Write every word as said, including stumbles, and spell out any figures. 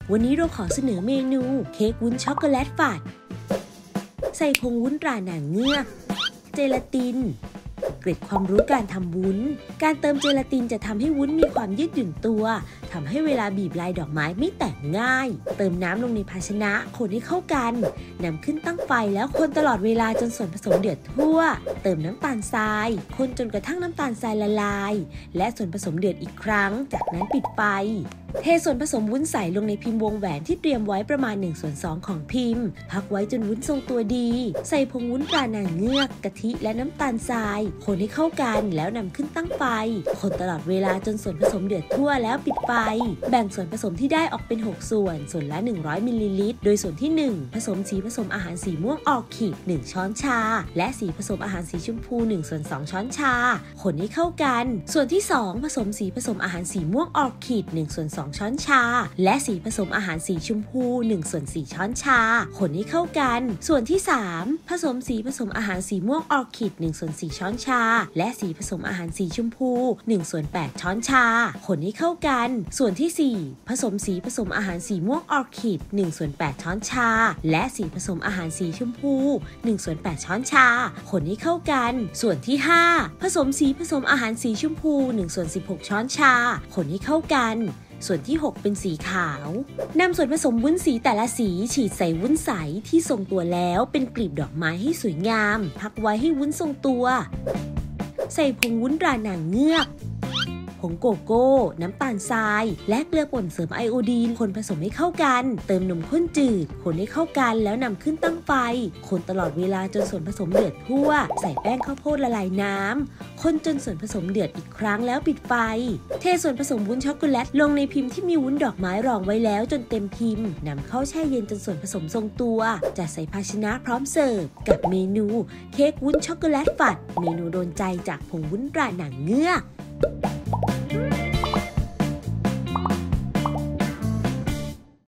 วันนี้เราขอเสนอเมนูเค้กวุ้นช็อกโกแลตฝัดใส่ผงวุ้นตราหนังเงือกเจลาตินเกร็ดความรู้การทำวุ้นการเติมเจลาตินจะทำให้วุ้นมีความยืดหยุ่นตัวทำให้เวลาบีบลายดอกไม้ไม่แตกง่ายเติมน้ำลงในภาชนะคนให้เข้ากันนำขึ้นตั้งไฟแล้วคนตลอดเวลาจนส่วนผสมเดือดทั่วเติมน้ำตาลทรายคนจนกระทั่งน้ำตาลทรายละลายและส่วนผสมเดือดอีกครั้งจากนั้นปิดไฟเทส่วนผสมวุ้นใส่ลงในพิมพ์วงแหวนที่เตรียมไว้ประมาณหนึ่งส่วนสองของพิมพ์พักไว้จนวุ้นทรงตัวดีใส่ผงวุ้นตราหนังเงือกกะทิและน้ำตาลทรายคนให้เข้ากันแล้วนำขึ้นตั้งไฟคนตลอดเวลาจนส่วนผสมเดือดทั่วแล้วปิดไฟแบ่งส่วนผสมที่ได้ออกเป็นหกส่วนส่วนละหนึ่งร้อยมิลลิลิตรโดยส่วนที่หนึ่งผสมสีผสมอาหารสีม่วงออร์คิดหนึ่งช้อนชาและสีผสมอาหารสีชมพูหนึ่งส่วนสองช้อนชาคนให้เข้ากันส่วนที่สองผสมสีผสมอาหารสีม่วงออร์คิดหนึ่งส่วนสองช้อนชาและสีผสมอาหารสีชมพูหนึ่งส่วนสี่ช้อนชาคนให้เข้ากันส่วนที่สามผสมสีผสมอาหารสีม่วงออร์คิดหนึ่งส่วนสี่ช้อนชาและสีผสมอาหารสีชมพูหนึ่งส่วนแปดช้อนชาคนให้เข้ากันส่วนที่สี่ผสมสีผสมอาหารสีม่วงออร์คิดหนึ่งส่วนแปดช้อนชาและสีผสมอาหารสีชมพูหนึ่งส่วนแปดช้อนชาคนให้เข้ากันส่วนที่ห้าผสมสีผสมอาหารสีชมพูหนึ่งส่วนสิบหกช้อนชาคนให้เข้ากันส่วนที่หกเป็นสีขาวนำส่วนผสมวุ้นสีแต่ละสีฉีดใส่วุ้นใสที่ทรงตัวแล้วเป็นกลีบดอกไม้ให้สวยงามพักไว้ให้วุ้นทรงตัวใส่ผงวุ้นตราหนังเงือกผงโกโก้น้ำตาลทรายและเกลือป่นเสริมไอโอดีนคนผสมให้เข้ากันเติมนมข้นจืดคนให้เข้ากันแล้วนำขึ้นตั้งไฟคนตลอดเวลาจนส่วนผสมเดือดทั่วใส่แป้งข้าวโพดละลายน้ำคนจนส่วนผสมเดือดอีกครั้งแล้วปิดไฟเทส่วนผสมวุ้นช็อกโกแลตลงในพิมพ์ที่มีวุ้นดอกไม้รองไว้แล้วจนเต็มพิมพ์นำเข้าแช่เย็นจนส่วนผสมทรงตัวจัดใส่ภาชนะพร้อมเสิร์ฟกับเมนูเค้กวุ้นช็อกโกแลตฝัดเมนูโดนใจจากผงวุ้นตราหนังเงือก